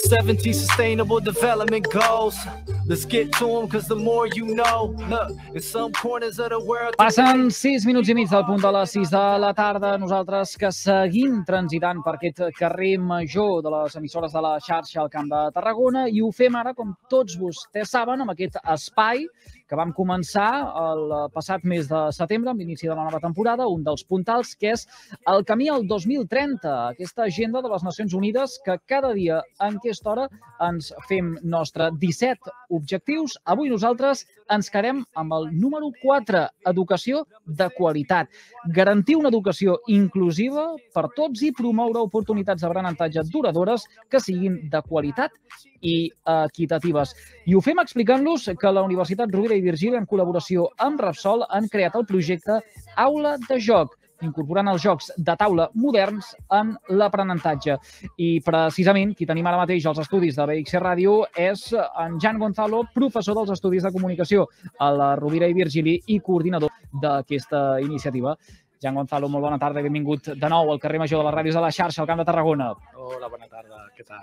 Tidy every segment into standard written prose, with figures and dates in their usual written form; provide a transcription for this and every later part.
17 Sustainable Development Goals. Let's get to them, because the more you know. Look, in some corners of the world... Passen 6 minuts i mig del punt de les 6 de la tarda. Nosaltres que seguim transitant per aquest carrer major de les emissores de la xarxa al Camp de Tarragona, i ho fem ara, com tots vostès saben, amb aquest espai que vam començar el passat mes de setembre, amb l'inici de la nova temporada, un dels puntals, que és el camí al 2030, aquesta agenda de les Nacions Unides que cada dia en aquesta hora ens fem nostre 17 objectius. Avui nosaltres ens quedem amb el número 4, educació de qualitat. Garantir una educació inclusiva per tots i promoure oportunitats d'aprenentatge duradores que siguin de qualitat i equitatives. I ho fem explicant-los que la Universitat Rovira i Virgili, en col·laboració amb Repsol, han creat el projecte Aula de Joc, incorporant els jocs de taula moderns en l'aprenentatge. I precisament qui tenim ara mateix als estudis de BXC Ràdio és en Jan Gonzalo, professor dels Estudis de Comunicació a la Rovira i Virgili i coordinador d'aquesta iniciativa. Jan Gonzalo, molt bona tarda i benvingut de nou al carrer major de les ràdios de la xarxa, al Camp de Tarragona. Hola, bona tarda, què tal?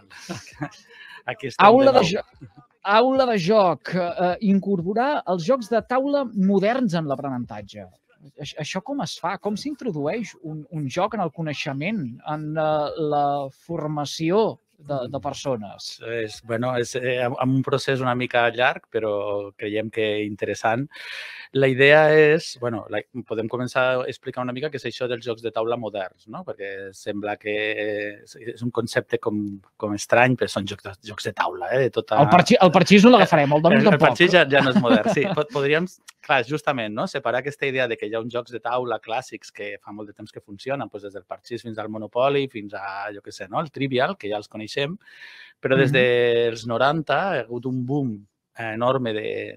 Aquí estem Aula de joc. Aula de joc, incorporar els jocs de taula moderns en l'aprenentatge. Això com es fa? Com s'introdueix un joc en el coneixement, en la formació de persones? És un procés una mica llarg, però creiem que interessant. La idea és, podem començar a explicar una mica què és això dels jocs de taula moderns, no? Perquè sembla que és un concepte com estrany, però són jocs de taula. El parxís no l'agafarem, el donem tampoc. El parxís ja no és modern, sí. Podríem, clar, justament, no? Separar aquesta idea de que hi ha uns jocs de taula clàssics que fa molt de temps que funcionen, des del parxís fins al Monopoly, fins a, jo què sé, el Trivial, que ja els coneixem, però des dels 90 ha hagut un boom enorme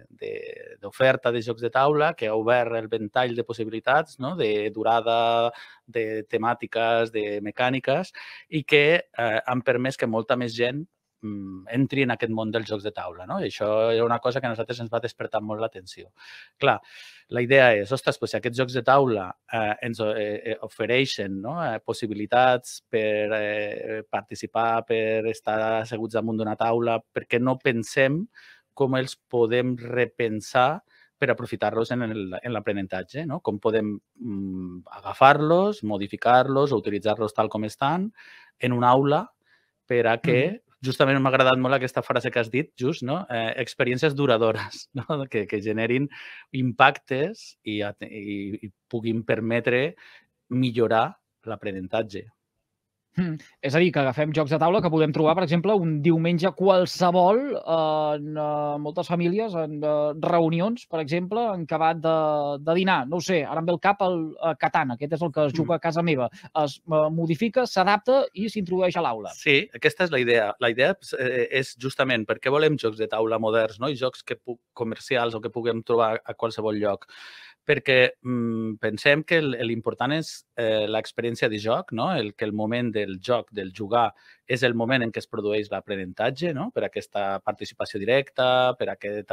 d'oferta de jocs de taula que ha obert el ventall de possibilitats, de durada, de temàtiques, de mecàniques, i que han permès que molta més gent entri en aquest món dels jocs de taula. I això era una cosa que a nosaltres ens va despertar molt l'atenció. Clar, la idea és, si aquests jocs de taula ens ofereixen possibilitats per participar, per estar asseguts damunt d'una taula, per què no pensem com els podem repensar per aprofitar-los en l'aprenentatge, com podem agafar-los, modificar-los o utilitzar-los tal com estan en una aula per a que, justament m'ha agradat molt aquesta frase que has dit, experiències duradores, que generin impactes i puguin permetre millorar l'aprenentatge. És a dir, que agafem jocs de taula que podem trobar, per exemple, un diumenge qualsevol en moltes famílies, en reunions, per exemple, en acabat de dinar. No ho sé, ara em ve al cap el Catan, aquest és el que es juga a casa meva. Es modifica, s'adapta i s'introdueix a l'aula. Sí, aquesta és la idea. La idea és justament per què volem jocs de taula moderns i jocs comercials o que puguem trobar a qualsevol lloc. Perquè pensem que l'important és l'experiència de joc, que el moment del joc, del jugar, és el moment en què es produeix l'aprenentatge, per aquesta participació directa, per aquest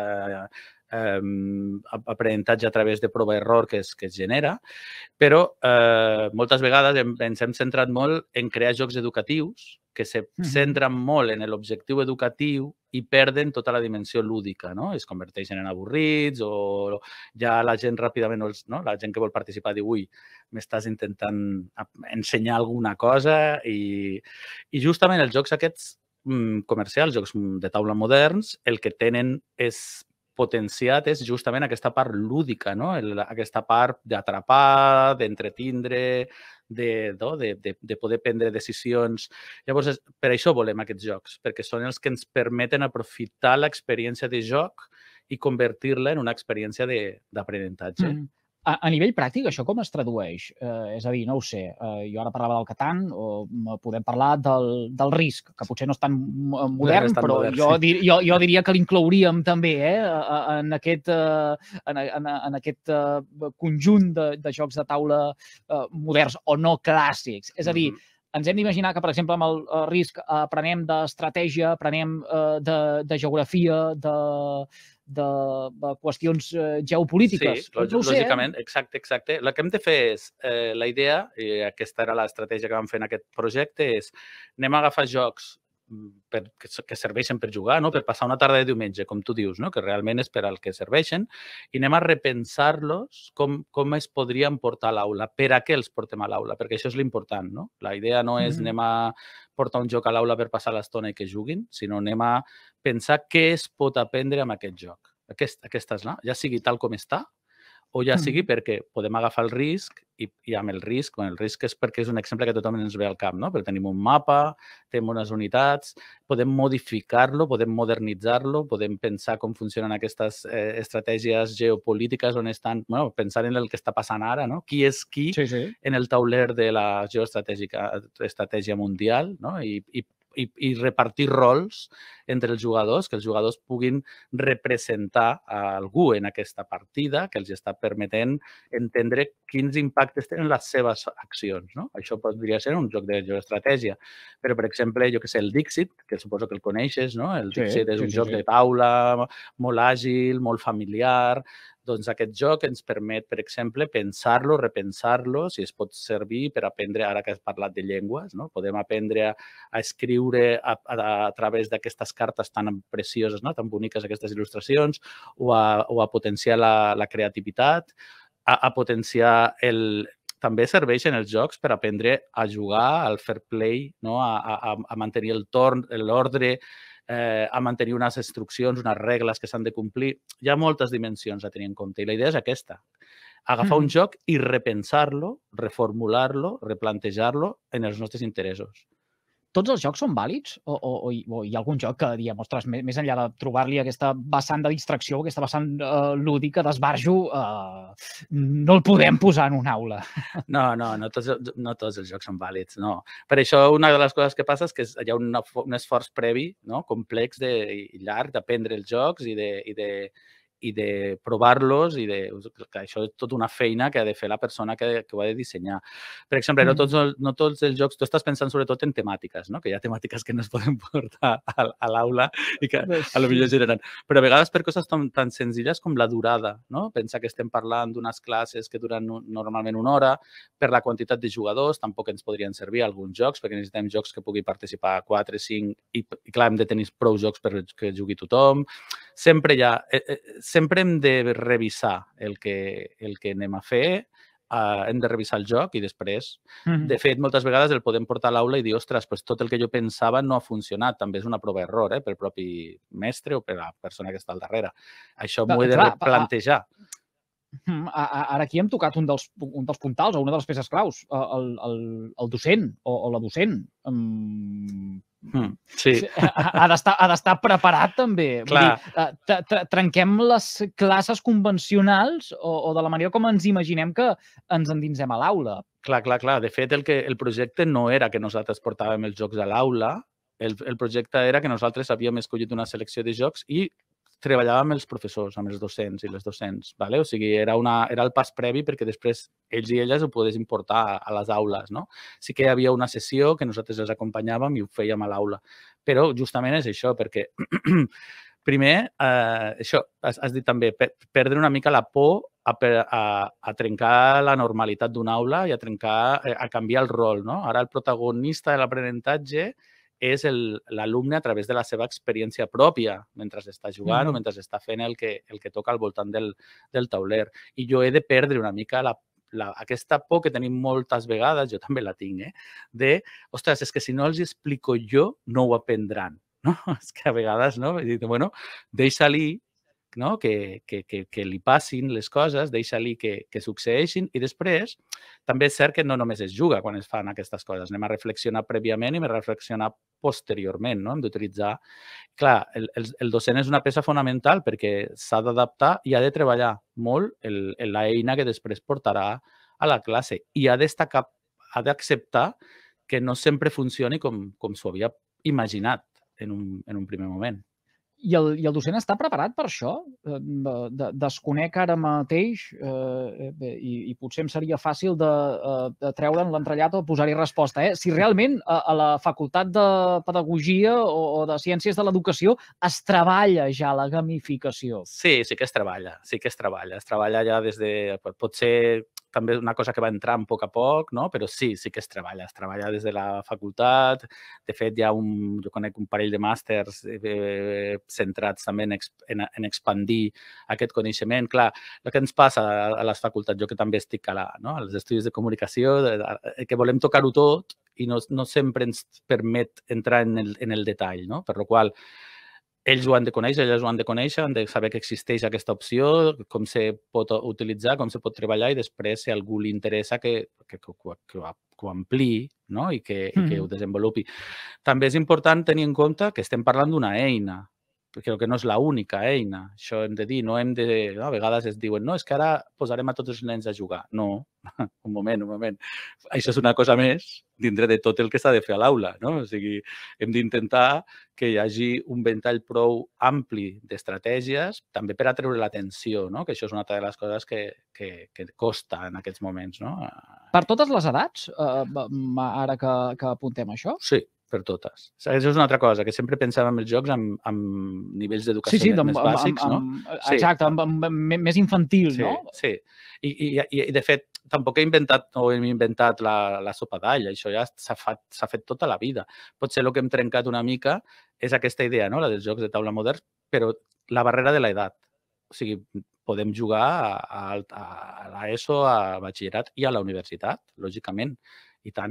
aprenentatge a través de prova-error que es genera. Però moltes vegades ens hem centrat molt en crear jocs educatius que se centren molt en l'objectiu educatiu i perden tota la dimensió lúdica, es converteixen en avorrits o ja la gent ràpidament, la gent que vol participar diu, ui, m'estàs intentant ensenyar alguna cosa i justament els jocs aquests comercials, jocs de taula moderns, el que tenen és potenciat és justament aquesta part lúdica, aquesta part d'atrapar, d'entretindre, de poder prendre decisions. Llavors, per això volem aquests jocs, perquè són els que ens permeten aprofitar l'experiència de joc i convertir-la en una experiència d'aprenentatge. A nivell pràctic, això com es tradueix? És a dir, no ho sé, jo ara parlava del Catan, o podem parlar del Risk, que potser no és tan modern, però jo diria que l'inclouríem també en aquest conjunt de jocs de taula moderns o no clàssics. És a dir, ens hem d'imaginar que, per exemple, amb el Risk aprenem d'estratègia, aprenem de geografia, de qüestions geopolítiques. Sí, lògicament, exacte. El que hem de fer és, la idea, i aquesta era l'estratègia que vam fer en aquest projecte, és anem a agafar jocs que serveixen per jugar, no? Per passar una tarda de diumenge, com tu dius, no? Que realment és per al que serveixen, i anem a repensar-los com es podrien portar a l'aula, per a què els portem a l'aula, perquè això és l'important, no? La idea no és anem a portar un joc a l'aula per passar l'estona i que juguin, sinó anem a pensar què es pot aprendre amb aquest joc. Aquesta és la, ja sigui tal com està, o ja sigui perquè podem agafar el risc i amb el risc és perquè és un exemple que tothom ens ve al cap, no? Perquè tenim un mapa, tenim unes unitats, podem modificar-lo, podem modernitzar-lo, podem pensar com funcionen aquestes estratègies geopolítiques on estan, bueno, pensar en el que està passant ara, no? Qui és qui en el tauler de la estratègia mundial, no? I repartir rols entre els jugadors, que els jugadors puguin representar a algú en aquesta partida que els està permetent entendre quins impactes tenen les seves accions, no? Això podria ser un joc de geoestratègia. Però, per exemple, jo que sé, el Dixit, que suposo que el coneixes, no? El Dixit és un joc de taula molt àgil, molt familiar. Doncs aquest joc ens permet, per exemple, pensar-lo, repensar-lo, si es pot servir per aprendre, ara que has parlat de llengües, no? Podem aprendre a escriure a través d'aquestes cartes tan precioses, no? Tan boniques, aquestes il·lustracions, o a potenciar la creativitat, a potenciar també serveixen els jocs per aprendre a jugar, al fair play, no? A mantenir el torn, l'ordre, a mantenir unes instruccions, unes regles que s'han de complir. Hi ha moltes dimensions a tenir en compte i la idea és aquesta. Agafar un joc i repensar-lo, reformular-lo, replantejar-lo en els nostres interessos. Tots els jocs són vàlids? O hi ha algun joc que diem, ostres, més enllà de trobar-li aquesta vessant de distracció, aquesta vessant lúdica d'esbarjo, no el podem posar en una aula? No tots els jocs són vàlids, no. Per això, una de les coses que passa és que hi ha un esforç previ, complex i llarg d'aprendre els jocs i de provar-los que això és tota una feina que ha de fer la persona que ho ha de dissenyar. Per exemple, no tots els jocs, tu estàs pensant sobretot en temàtiques, no? Que hi ha temàtiques que no es poden portar a l'aula i que potser generen. Però a vegades per coses tan senzilles com la durada, no? Pensa que estem parlant d'unes classes que duren normalment una hora, per la quantitat de jugadors tampoc ens podrien servir alguns jocs, perquè necessitem jocs que pugui participar 4, 5 i clar, hem de tenir prou jocs perquè jugui tothom. Sempre hem de revisar el que anem a fer, hem de revisar el joc i després, de fet, moltes vegades el podem portar a l'aula i dir, ostres, tot el que jo pensava no ha funcionat. També és una prova-error pel propi mestre o per la persona que està al darrere. Això m'ho he de replantejar. Ara aquí hem tocat un dels puntals o una de les peces claus, el docent o la docent. Sí. Ha d'estar preparat també. Trenquem les classes convencionals o de la manera com ens imaginem que ens endinsem a l'aula. Clar. De fet, el projecte no era que nosaltres portàvem els jocs a l'aula, el projecte era que nosaltres havíem escollit una selecció de jocs i treballàvem amb els professors, amb els docents i les docents. O sigui, era el pas previ perquè després ells i elles ho poguessin portar a les aules. Sí que hi havia una sessió que nosaltres els acompanyàvem i ho fèiem a l'aula. Però justament és això, perquè primer, això, has dit també, perdre una mica la por a trencar la normalitat d'una aula i a canviar el rol. Ara el protagonista de l'aprenentatge és l'alumne a través de la seva experiència pròpia mentre està jugant o mentre està fent el que toca al voltant del tauler. I jo he de perdre una mica aquesta por que tenim moltes vegades, jo també la tinc, de, ostres, és que si no els explico jo, no ho aprendran. És que a vegades, bueno, deixa-li que li passin les coses, deixa-li que succeeixin i després també és cert que no només es juga quan es fan aquestes coses. Anem a reflexionar prèviament i a reflexionar posteriorment. Hem d'utilitzar... Clar, el docent és una peça fonamental perquè s'ha d'adaptar i ha de treballar molt l'eina que després portarà a la classe i ha d'acceptar que no sempre funcioni com s'ho havia imaginat en un primer moment. I el docent està preparat per això? Desconec ara mateix i potser em seria fàcil de treure'n l'entrellat o posar-hi resposta. Si realment a la Facultat de Pedagogia o de Ciències de l'Educació es treballa ja la gamificació. Sí que es treballa. Es treballa ja des de... Potser també una cosa que va entrant a poc, no? Però sí que es treballa des de la facultat. De fet, jo conec un parell de màsters centrats també en expandir aquest coneixement. Clar, el que ens passa a les facultats, jo que també estic als estudis de comunicació, que volem tocar-ho tot i no sempre ens permet entrar en el detall, no? Per la qual ells ho han de conèixer, elles ho han de conèixer, han de saber que existeix aquesta opció, com se pot utilitzar, com se pot treballar i després, si a algú li interessa, que ho ampliï, no? I que ho desenvolupi. També és important tenir en compte que estem parlant d'una eina, crec que no és l'única eina. Això hem de dir, no hem de... A vegades es diuen, no, és que ara posarem a tots els nens a jugar. No, un moment. Això és una cosa més dintre de tot el que s'ha de fer a l'aula, no? O sigui, hem d'intentar que hi hagi un ventall prou ampli d'estratègies, també per atreure l'atenció, no? Que això és una altra de les coses que costa en aquests moments, no? Per totes les edats, ara que apuntem això? Sí, per totes. Això és una altra cosa, que sempre pensàvem els jocs amb nivells d'educació més bàsics, no? Exacte, més infantil, no? Sí. I de fet, tampoc hem inventat la sopa d'all, això ja s'ha fet tota la vida. Potser el que hem trencat una mica és aquesta idea, no? La dels jocs de taula moderns, però la barrera de l'edat. O sigui, podem jugar a l'ESO, a batxillerat i a la universitat, lògicament, i tant.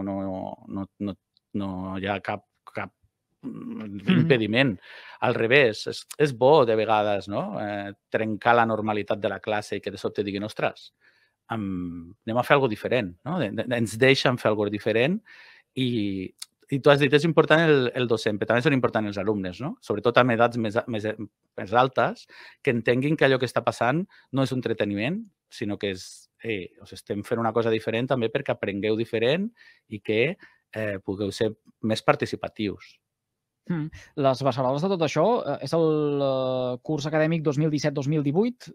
No hi ha cap impediment. Al revés, és bo de vegades, no? Trencar la normalitat de la classe i que de sobte diguin, ostres, anem a fer alguna cosa diferent, no? Ens deixen fer alguna cosa diferent i tu has dit, és important el docent, però també són importants els alumnes, no? Sobretot amb edats més altes, que entenguin que allò que està passant no és un entreteniment, sinó que us estem fent una cosa diferent també perquè aprengueu diferent i que pugueu ser més participatius. Les beceroles de tot això és el curs acadèmic 2017-2018.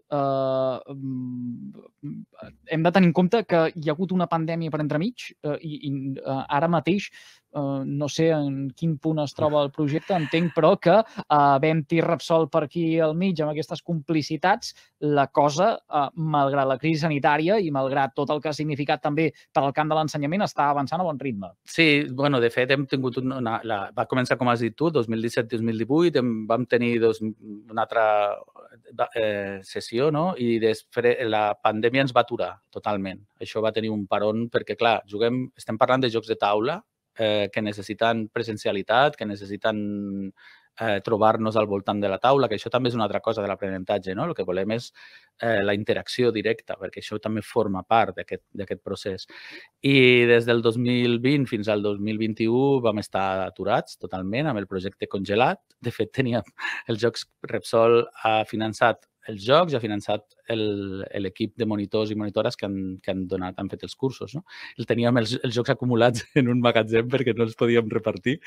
Hem de tenir en compte que hi ha hagut una pandèmia per entremig i ara mateix no sé en quin punt es troba el projecte, entenc però que havent-hi Repsol per aquí al mig amb aquestes complicitats, la cosa, malgrat la crisi sanitària i malgrat tot el que ha significat també per al camp de l'ensenyament, està avançant a bon ritme. Sí, bueno, de fet hem tingut va començar, com has dit tu, 2017-2018, vam tenir una altra sessió, no? I després la pandèmia ens va aturar totalment. Això va tenir un paron perquè, clar, estem parlant de jocs de taula que necessiten presencialitat, que necessiten trobar-nos al voltant de la taula, que això també és una altra cosa de l'aprenentatge, no? El que volem és la interacció directa, perquè això també forma part d'aquest procés. I des del 2020 fins al 2021 vam estar aturats totalment amb el projecte congelat. De fet, els Jocs Repsol ha finançat els jocs i ha finançat l'equip de monitors i monitores que han fet els cursos, no? Teníem els jocs acumulats en un magatzem perquè no els podíem repartir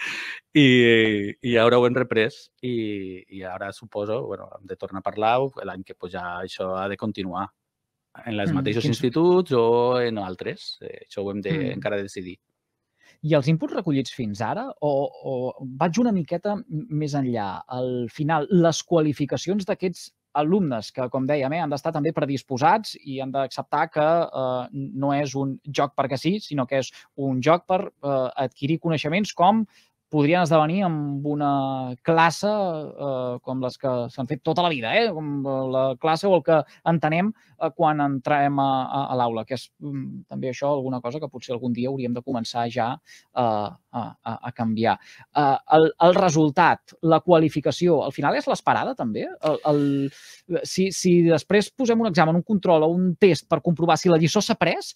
i ara ho hem reprès i ara suposo, hem de tornar a parlar l'any que ja això ha de continuar en els mateixos instituts o en altres. Això ho hem encara de decidir. I els inputs recollits fins ara, o vaig una miqueta més enllà, al final, les qualificacions d'aquests alumnes que, com dèiem, han d'estar també predisposats i han d'acceptar que no és un joc perquè sí, sinó que és un joc per adquirir coneixements com podrien esdevenir amb una classe com les que s'han fet tota la vida, com la classe o el que entenem quan entrem a l'aula, que és també això alguna cosa que potser algun dia hauríem de començar ja a canviar. El resultat, la qualificació, al final és l'esperada també? Si després posem un examen, un control o un test per comprovar si la lliçó s'ha pres,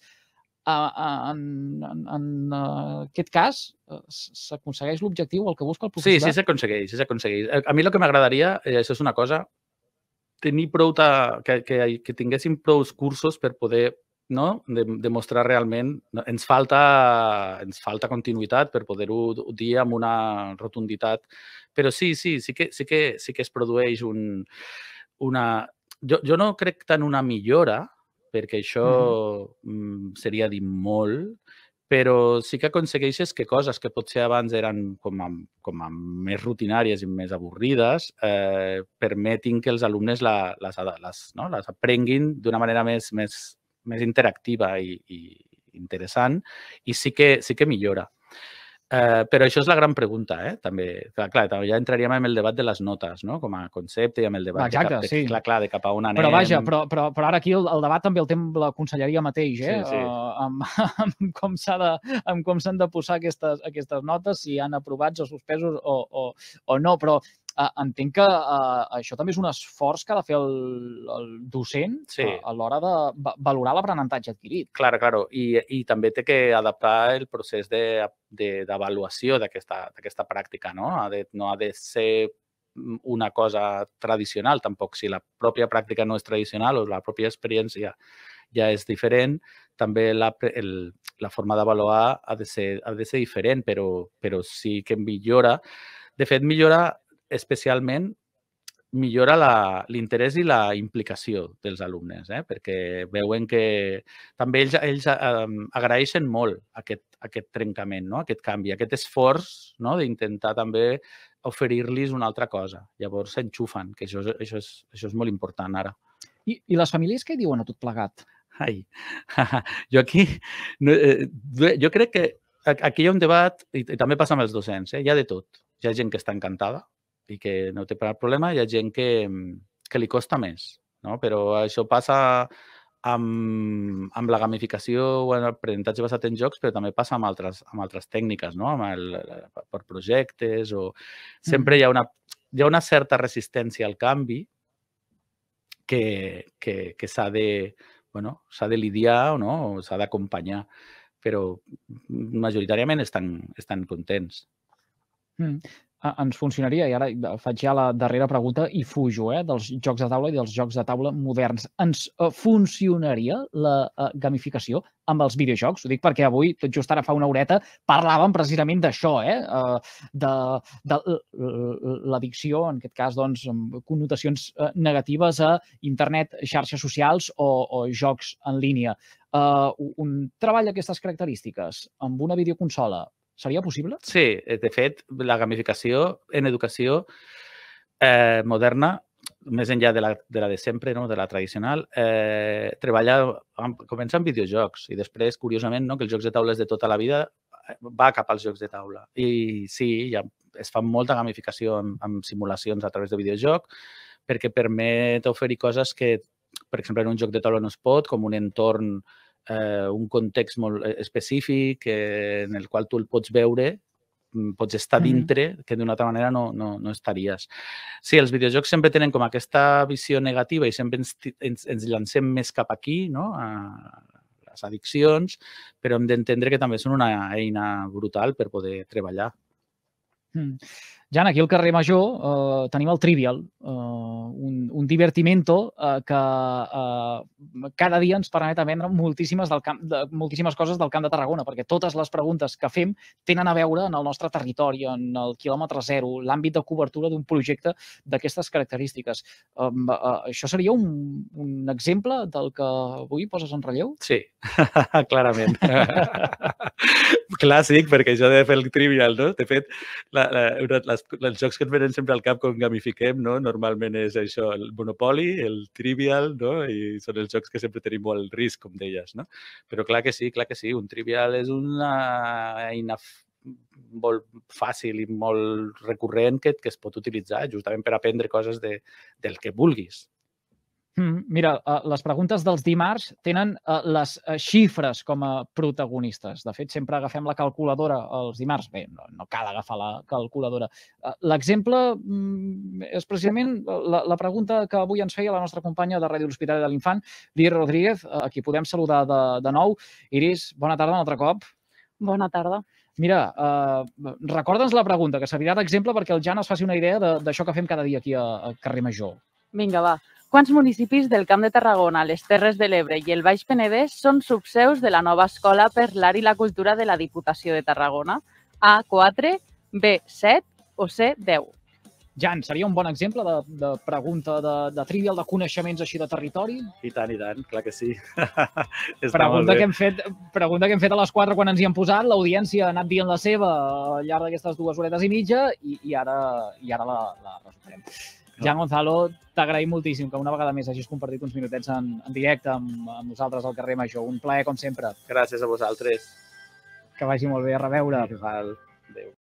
en aquest cas, s'aconsegueix l'objectiu, el que busca el professorat? Sí, s'aconsegueix. A mi el que m'agradaria, això és una cosa, tenir que tinguéssim prou cursos per poder demostrar realment. Ens falta continuïtat per poder-ho dir amb una rotunditat, però sí que es produeix una... Jo no crec tant una millora, perquè això seria dir molt, però sí que aconsegueixes que coses que potser abans eren com a més rutinàries i més avorrides permetin que els alumnes les aprenguin d'una manera més interactiva i interessant, i sí que millora. Però això és la gran pregunta, també. Clar, ja entraríem en el debat de les notes, no? Com a concepte i amb el debat de cap a on anem. Però vaja, però ara aquí el debat també el té la conselleria mateix, Sí. amb com s'han de posar aquestes notes, si han aprovats o suspesos o no, però entenc que això també és un esforç que ha de fer el docent a l'hora de valorar l'aprenentatge adquirit. Claro. I també té que adaptar el procés d'avaluació d'aquesta pràctica, no? No ha de ser una cosa tradicional, tampoc. Si la pròpia pràctica no és tradicional o la pròpia experiència ja és diferent, també la forma d'avaluar ha de ser diferent, però sí que millora. De fet, especialment millora l'interès i la implicació dels alumnes, perquè veuen que també ells agraeixen molt aquest trencament, aquest canvi, aquest esforç d'intentar també oferir-los una altra cosa. Llavors s'enxufen, que això és molt important ara. I les famílies què diuen a tot plegat? Ai, jo crec que aquí hi ha un debat, i també passa amb els docents, hi ha de tot. Hi ha gent que està encantada i que no té cap problema, hi ha gent que li costa més, no? Però això passa amb la gamificació o en l'aprenentatge basat en jocs, però també passa amb altres tècniques, no? Per projectes o... Sempre hi ha una certa resistència al canvi que s'ha de lidiar o s'ha d'acompanyar, però majoritàriament estan contents. Ens funcionaria, i ara faig ja la darrera pregunta i fujo dels jocs de taula i dels jocs de taula moderns. Ens funcionaria la gamificació amb els videojocs? Ho dic perquè avui, tot just ara fa una horeta, parlàvem precisament d'això, de l'addicció, en aquest cas, doncs, amb connotacions negatives a internet, xarxes socials o jocs en línia. Un treball d'aquestes característiques amb una videoconsola seria possible? Sí, de fet, la gamificació en educació moderna, més enllà de la de sempre, de la tradicional, comença amb videojocs i després, curiosament, que els jocs de taula de tota la vida va cap als jocs de taula. I sí, es fa molta gamificació amb simulacions a través de videojoc perquè permet oferir coses que, per exemple, en un joc de taula no es pot, com un entorn, un context molt específic en el qual tu el pots veure, pots estar dintre, que d'una altra manera no estaries. Sí, els videojocs sempre tenen com aquesta visió negativa i sempre ens llancem més cap aquí, a les addiccions, però hem d'entendre que també són una eina brutal per poder treballar. Jan, aquí al carrer Major tenim el Trivial, un divertimento que cada dia ens permet aprendre moltíssimes coses del Camp de Tarragona, perquè totes les preguntes que fem tenen a veure en el nostre territori, en el quilòmetre zero, l'àmbit de cobertura d'un projecte d'aquestes característiques. Això seria un exemple del que avui poses en relleu? Sí, clarament. Clàssic, perquè això de fer el Trivial, no? De fet, els jocs que ens venen sempre al cap quan gamifiquem, normalment és això, el Monopoly, el Trivial, i són els jocs que sempre tenim molt risc, com deies. Però clar que sí, un Trivial és una eina molt fàcil i molt recurrent que es pot utilitzar justament per aprendre coses del que vulguis. Mira, les preguntes dels dimarts tenen les xifres com a protagonistes. De fet, sempre agafem la calculadora els dimarts. Bé, no cal agafar la calculadora. L'exemple és precisament la pregunta que avui ens feia la nostra companya de Ràdio L'Hospitalet de l'Infant, l'Iris Rodríguez, a qui podem saludar de nou. Iris, bona tarda un altre cop. Bona tarda. Mira, recorda'ns la pregunta, que servirà d'exemple perquè el Jan es faci una idea d'això que fem cada dia aquí a Carrer Major. Vinga, va. Quants municipis del Camp de Tarragona, les Terres de l'Ebre i el Baix Penedès són subseus de la nova Escola per l'Art i la Cultura de la Diputació de Tarragona? A, 4, B, 7 o C, 10? Jan, seria un bon exemple de pregunta de trivial, de coneixements així de territori? I tant, clar que sí. Pregunta que hem fet a les 4 quan ens hi hem posat, l'audiència ha anat dient la seva al llarg d'aquestes 2 horetes i mitja i ara la resoldrem. Jan Gonzalo, t'agraïm moltíssim que una vegada més hagis compartit uns minutets en directe amb nosaltres al carrer Major. Un plaer, com sempre. Gràcies a vosaltres. Que vagi molt bé. A reveure. Igual. Adéu.